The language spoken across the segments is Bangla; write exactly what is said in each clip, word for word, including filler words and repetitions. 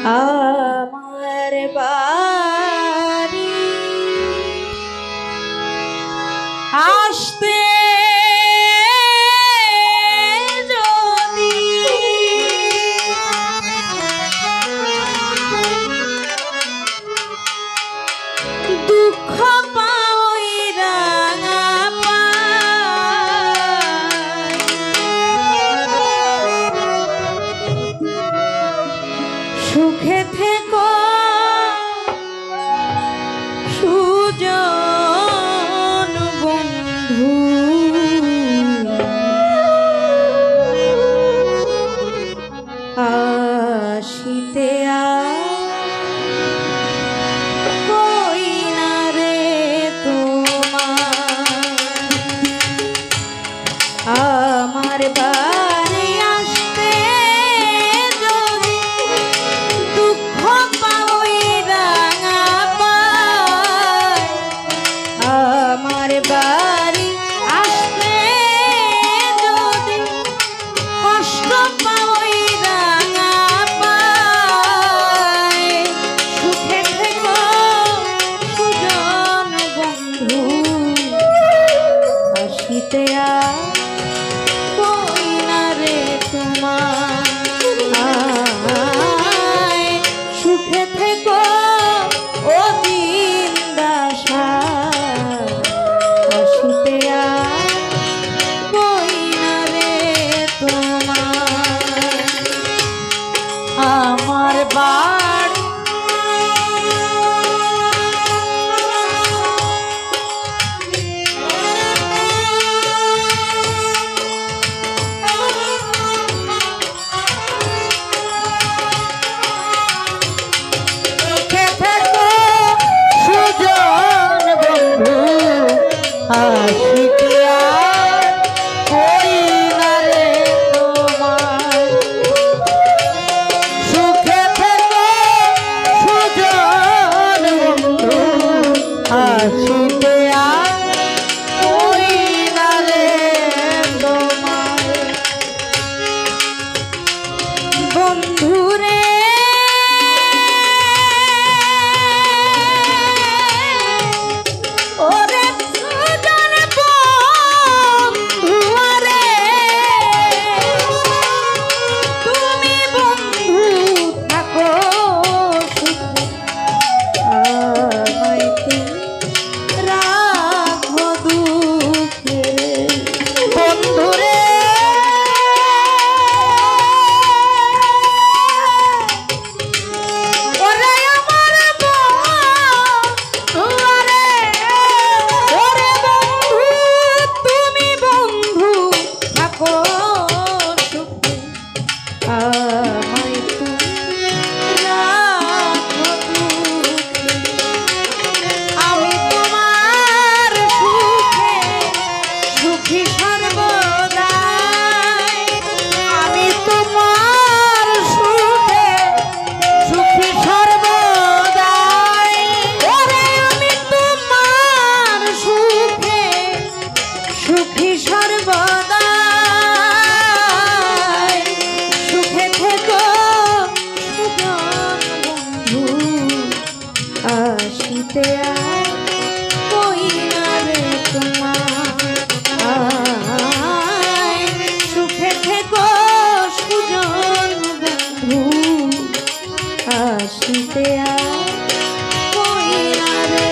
আমার বাড়ি আসতে যদি দুঃখ পাই রাঙা পাই সুখে থেকো সুজন বন্ধু আসিতে কই না রে তোমার আমার বাড়ি আসতে যদি দুঃখ পাই রাঙা পাই আমার বাড়ি আসতে যদি কষ্ট পাই রাঙা পাই সুখে থেকো সুজন বন্ধু আসিতে কই না রে তোমার সুখে থেকো ও দিন দাসা আসিতে কই না রে তোমার আমার বাড়ি বন্ধুরে ওরে সুজন বন্ধু রে তুমি বন্ধু থাকো আমায় তুমি রাখো দুঃখে বন্ধুরে আসিতে কই না রে তোমার সুখে থেকো সুজন বন্ধু আসিতে কই না রে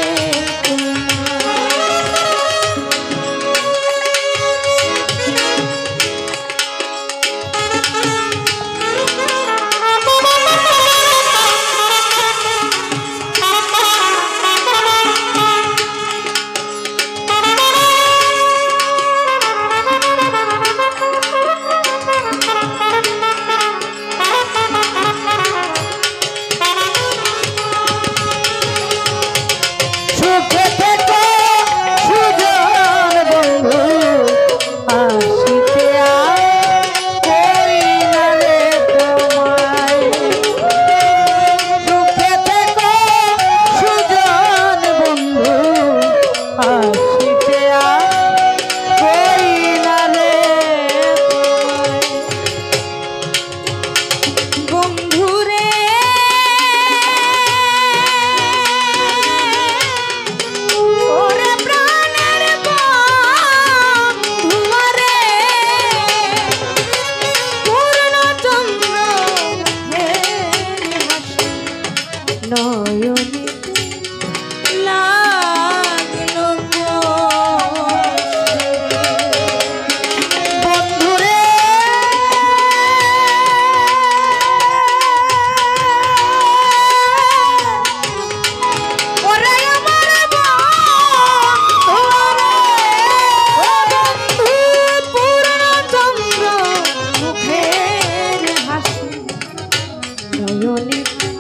নয়নে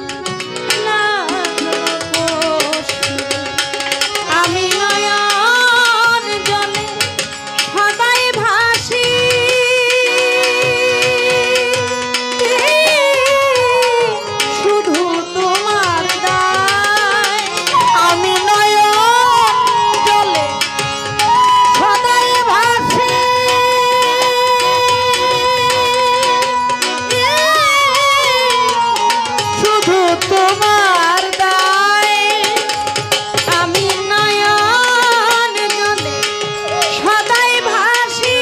আমি নয়ন জলে সদাই ভাসি শুধু তোমার দায় আমি নয়ন জলে সদাই ভাসি শুধু তোমার দায় আমি নয়ন জলে সদাই ভাসি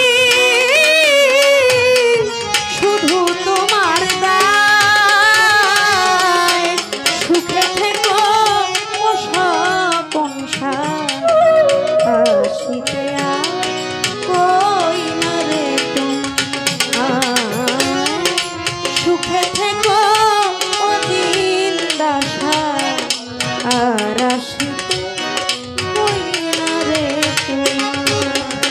শুধু তোমার দায় সুখে থেকো স্বপন আসিতে আর কই না রে তোমার সুখে থেকো অদিন দাসা আর আসিতে কই না রে তোমার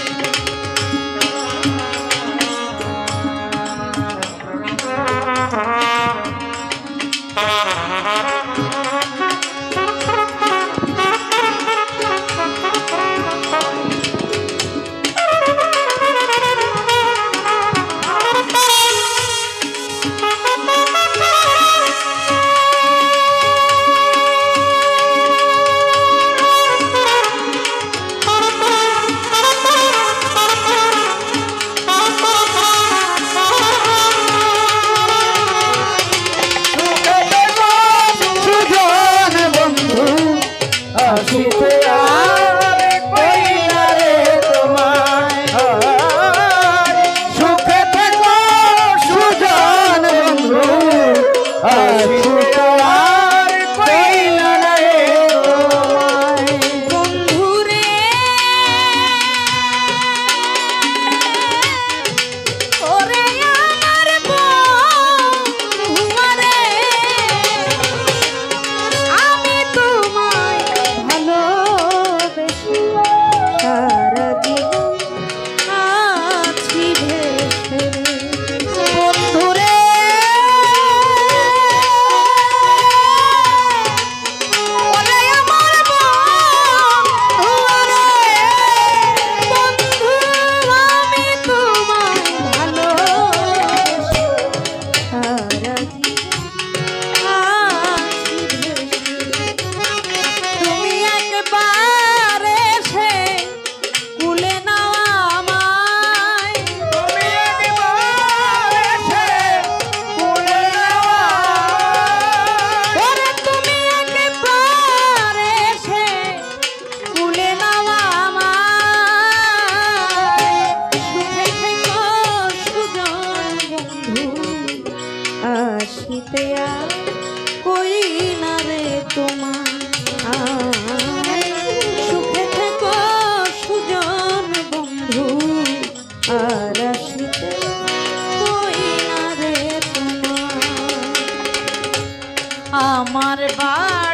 আসিতে আর কই না রে তোমায় সুখে থেকো সুজন বন্ধু আসিতে আর কই না রে তোমায় বন্ধুরে ওরে আমার বন্ধুরে আমি তোমায় ভালোবেসে সারা জীবন আছি ভেসে বন্ধুরে ওরে আমার বন্ধুরে বন্ধু আমি তোমায় ভালোবেসে সারা জীবন আছি ভেসে তুমি একবার এসে কুলে নাও আমায় তুমি একবার এসে কুলে নাও ওরে তুমি একবার এসে কুলে নাও আমায় সুখে থেকো সুজন বন্ধু আসিতে আর কই না রে তোমার সুখে থেকো সুজন বন্ধু আর আসিতে কই না রে তোমার আমার বা